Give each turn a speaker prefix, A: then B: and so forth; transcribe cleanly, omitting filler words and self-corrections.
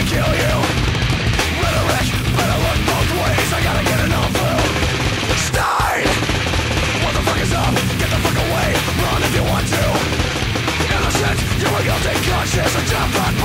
A: kill you. Rhetoric, better look both ways. I gotta get it all through. Stein! What the fuck is up? Get the fuck away. Run if you want to. Innocent, you're a guilty conscience. A death